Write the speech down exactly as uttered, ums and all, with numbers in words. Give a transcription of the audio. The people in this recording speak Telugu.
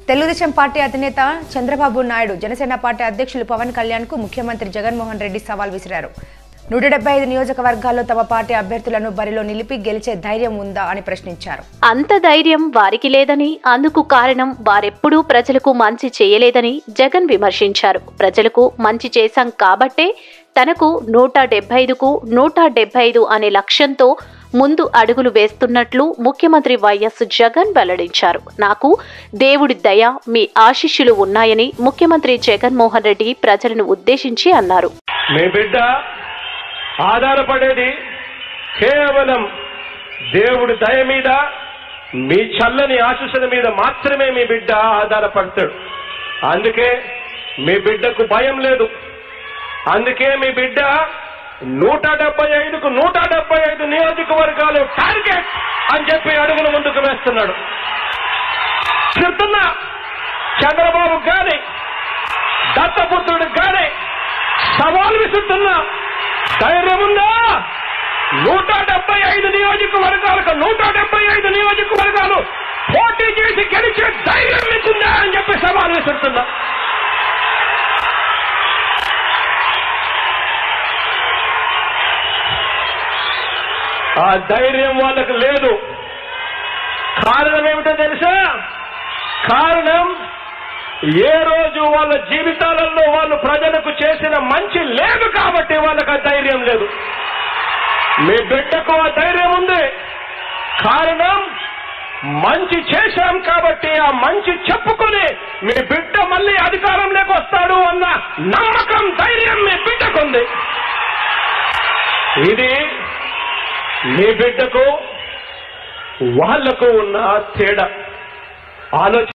తెలుగుదేశం పార్టీ అధినేత చంద్రబాబు నాయుడు జనసేన పార్టీ అధ్యక్షులు పవన్ కళ్యాణ్ కు ముఖ్యమంత్రి జగన్మోహన్ రెడ్డి సవాల్ విసిరారు. నూట డెబ్బై ఐదు నియోజకవర్గాల్లో తమ పార్టీ అభ్యర్థులను బరిలో నిలిపి గెలిచే ధైర్యం ఉందా అని ప్రశ్నించారు. అంత ధైర్యం వారికి లేదని, అందుకు కారణం వారెప్పుడూ ప్రజలకు మంచి చేయలేదని జగన్ విమర్శించారు. ప్రజలకు మంచి చేశాం కాబట్టే తనకు నూట డెబ్బై ఐదుకు నూట డెబ్బై ఐదు అనే లక్ష్యంతో ముందు అడుగులు వేస్తున్నట్లు ముఖ్యమంత్రి వైఎస్ జగన్ వెల్లడించారు. నాకు దేవుడి దయ, మీ ఆశీస్సులు ఉన్నాయని ముఖ్యమంత్రి జగన్మోహన్ రెడ్డి ప్రజలను ఉద్దేశించి అన్నారు. మీ బిడ్డ ఆధారపడేది కేవలం దేవుడి దయ మీద, మీ చల్లని ఆశీస్సుల మీద మాత్రమే మీ బిడ్డ ఆధారపడతాడు. అందుకే మీ బిడ్డకు భయం లేదు. అందుకే మీ బిడ్డ నూట డెబ్బై ఐదుకు నూట డెబ్బై ఐదు నియోజకవర్గాలు టార్గెట్ అని చెప్పి అడుగులు ముందుకు వేస్తున్నాడు. చెప్తున్నా, చంద్రబాబు గాని దత్తపుత్రుడికి గాని సవాల్ విసురుతున్నా, ధైర్యం ఉందా? నూట డెబ్బై ఐదు నియోజకవర్గాలకు నూట డెబ్బై ఐదు నియోజకవర్గాలు పోటీ చేసి గెలిచే ధైర్యం మీకుందా అని చెప్పి సవాల్ విసురుతున్నా. ఆ ధైర్యం వాళ్ళకు లేదు. కారణం ఏమిటో తెలుసా? కారణం ఏ రోజు వాళ్ళ జీవితాలలో వాళ్ళు ప్రజలకు చేసిన మంచి లేదు కాబట్టి వాళ్ళకు ఆ ధైర్యం లేదు. మీ బిడ్డకు ఆ ధైర్యం ఉంది. కారణం మంచి చేశాం కాబట్టి ఆ మంచి చెప్పుకుని మీ బిడ్డ మళ్ళీ అధికారంలోకి వస్తాడు అన్న నమ్మకం, ధైర్యం మీ బిడ్డకుంది. ఇది మీ బిడ్డకు వాళ్లకు ఉన్న తేడా. ఆలోచన